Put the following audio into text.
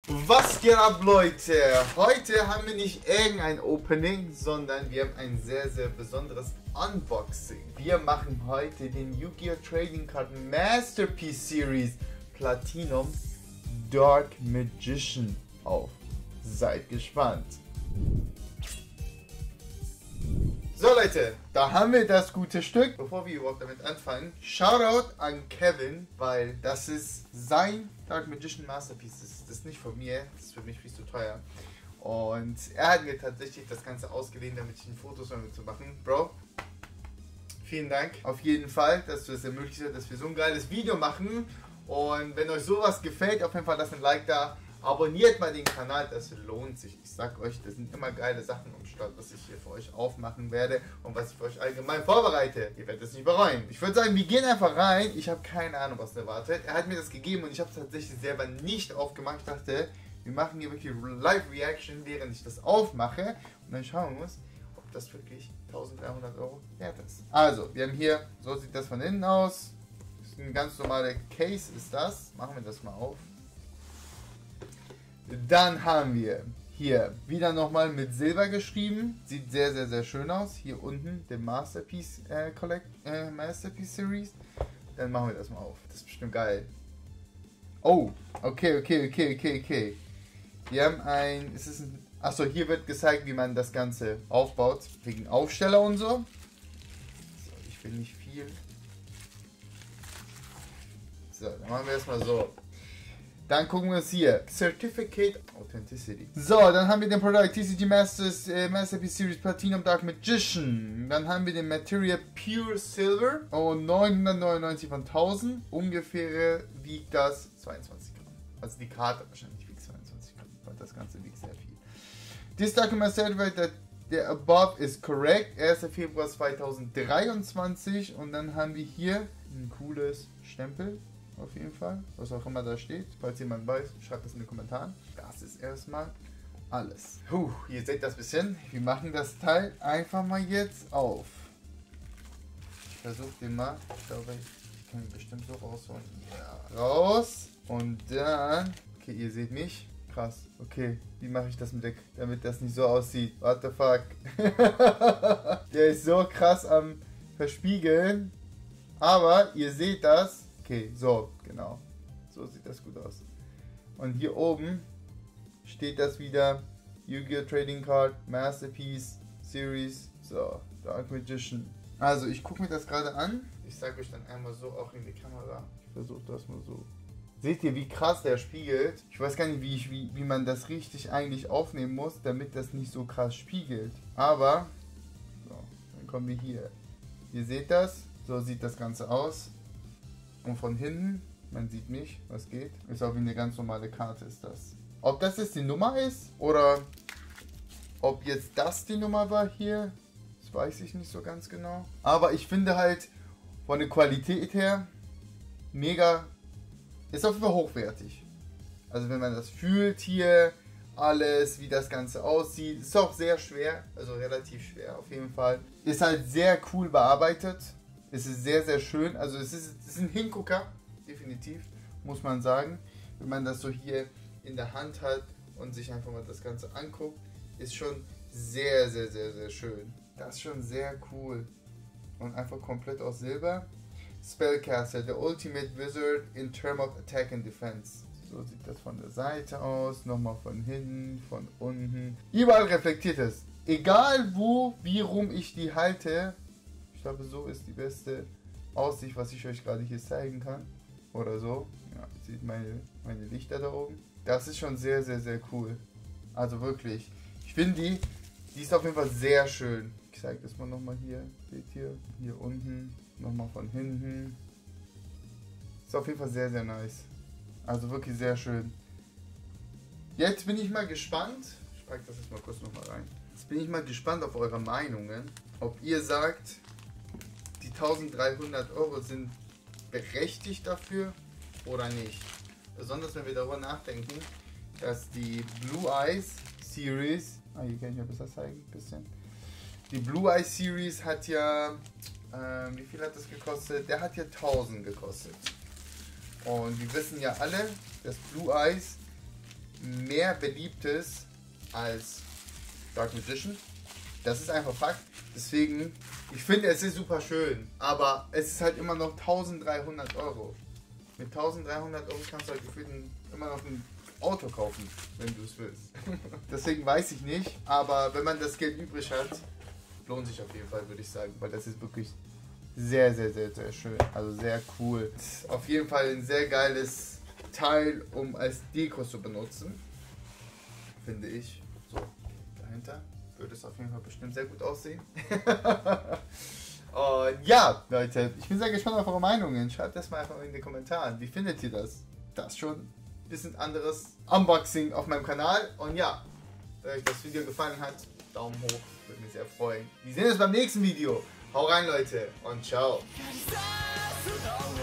Was geht ab, Leute? Heute haben wir nicht irgendein Opening, sondern wir haben ein sehr, sehr besonderes Unboxing. Wir machen heute den Yu-Gi-Oh! Trading Card Masterpiece Series Platinum Dark Magician auf. Seid gespannt. So Leute, da haben wir das gute Stück. Bevor wir überhaupt damit anfangen, Shoutout an Kevin, weil das ist sein Dark Magician Masterpiece. Das ist nicht von mir, das ist für mich viel zu teuer. Und er hat mir tatsächlich das Ganze ausgeliehen, damit ich ein Fotos damit zu machen. Bro, vielen Dank auf jeden Fall, dass du es ermöglicht hast, dass wir so ein geiles Video machen. Und wenn euch sowas gefällt, auf jeden Fall lasst ein Like da. Abonniert mal den Kanal, das lohnt sich. Ich sag euch, das sind immer geile Sachen am Start, was ich hier für euch aufmachen werde und was ich für euch allgemein vorbereite. Ihr werdet es nicht bereuen. Ich würde sagen, wir gehen einfach rein. Ich habe keine Ahnung, was erwartet. Er hat mir das gegeben und ich habe es tatsächlich selber nicht aufgemacht. Ich dachte, wir machen hier wirklich Live-Reaction, während ich das aufmache. Und dann schauen wir uns, ob das wirklich 1300 € wert ist. Also, wir haben hier, so sieht das von innen aus. Das ist ein ganz normaler Case, ist das. Machen wir das mal auf. Dann haben wir hier wieder nochmal mit Silber geschrieben. Sieht sehr, sehr, sehr schön aus. Hier unten der Masterpiece Masterpiece Series. Dann machen wir das mal auf. Das ist bestimmt geil. Oh, okay. Wir haben ein, achso, hier wird gezeigt, wie man das Ganze aufbaut. Wegen Aufsteller und so. So, ich will nicht viel. So, dann machen wir erstmal so. Dann gucken wir uns hier. Certificate Authenticity. So, dann haben wir den Product TCG Masterpiece Series Platinum Dark Magician. Dann haben wir den Material Pure Silver. Und 999 von 1000. Ungefähr wiegt das 22 Gramm. Also die Karte wahrscheinlich wiegt 22 Gramm. Weil das Ganze wiegt sehr viel. This document certified that the above is correct. 1. Februar 2023. Und dann haben wir hier ein cooles Stempel. Auf jeden Fall, was auch immer da steht. Falls jemand weiß, schreibt das in den Kommentaren. Das ist erstmal alles. Ihr seht das bisschen. Wir machen das Teil einfach mal jetzt auf. Ich versuche den mal. Ich glaube, ich kann ihn bestimmt so rausholen. Ja. Raus. Und dann. Okay, ihr seht mich. Krass. Okay, wie mache ich das mit damit das nicht so aussieht? What the fuck? Der ist so krass am Verspiegeln. Aber ihr seht das. Okay, so, genau. So sieht das gut aus. Und hier oben steht das wieder. Yu-Gi-Oh! Trading Card Masterpiece Series. So, Dark Magician. Also, ich gucke mir das gerade an. Ich sage euch dann einmal so auch in die Kamera. Ich versuche das mal so. Seht ihr, wie krass der spiegelt? Ich weiß gar nicht, wie man das richtig eigentlich aufnehmen muss, damit das nicht so krass spiegelt. Aber, so, dann kommen wir hier. Ihr seht das. So sieht das Ganze aus. Und von hinten, man sieht mich, was geht, ist auch wie eine ganz normale Karte ist das. Ob das jetzt die Nummer ist oder ob jetzt das die Nummer war hier, das weiß ich nicht so ganz genau. Aber ich finde halt von der Qualität her mega, ist auf jeden Fall hochwertig. Also wenn man das fühlt hier, alles, wie das Ganze aussieht, ist auch sehr schwer, also relativ schwer auf jeden Fall. Ist halt sehr cool bearbeitet. Es ist sehr, sehr schön. Also es ist ein Hingucker, definitiv, muss man sagen. Wenn man das so hier in der Hand hat und sich einfach mal das Ganze anguckt, ist schon sehr, sehr, sehr, sehr schön. Das ist schon sehr cool. Und einfach komplett aus Silber. Spellcaster, the ultimate wizard in terms of attack and defense. So sieht das von der Seite aus, nochmal von hinten, von unten. Überall reflektiert es. Egal wo, wie rum ich die halte. Ich glaube, so ist die beste Aussicht, was ich euch gerade hier zeigen kann. Oder so. Ja, ihr seht meine Lichter da oben. Das ist schon sehr, sehr, sehr cool. Also wirklich. Ich finde die ist auf jeden Fall sehr schön. Ich zeige das mal nochmal hier. Seht ihr? Hier unten. Nochmal von hinten. Ist auf jeden Fall sehr, sehr nice. Also wirklich sehr schön. Jetzt bin ich mal gespannt. Ich packe das jetzt mal kurz nochmal rein. Jetzt bin ich mal gespannt auf eure Meinungen. Ob ihr sagt, die 1300 € sind berechtigt dafür oder nicht. Besonders wenn wir darüber nachdenken, dass die Blue Eyes Series, hier kann ich ja besser zeigen, ein bisschen. Die Blue Eyes Series hat ja, wie viel hat das gekostet? Der hat ja 1000 gekostet. Und wir wissen ja alle, dass Blue Eyes mehr beliebt ist als Dark Magician. Das ist einfach Fakt. Deswegen, ich finde, es ist super schön, aber es ist halt immer noch 1300 Euro. Mit 1300 Euro kannst du halt gefühlt immer noch ein Auto kaufen, wenn du es willst. Deswegen weiß ich nicht, aber wenn man das Geld übrig hat, lohnt sich auf jeden Fall, würde ich sagen, weil das ist wirklich sehr, sehr, sehr, sehr schön. Also sehr cool. Auf jeden Fall ein sehr geiles Teil, um als Deko zu benutzen, finde ich. So, dahinter würde es auf jeden Fall bestimmt sehr gut aussehen. Und ja, Leute, ich bin sehr gespannt auf eure Meinungen. Schreibt das mal einfach in den Kommentaren. Wie findet ihr das? Das schon ein bisschen anderes Unboxing auf meinem Kanal. Und ja, wenn euch das Video gefallen hat, Daumen hoch, würde mich sehr freuen. Wir sehen uns beim nächsten Video. Hau rein, Leute, und ciao.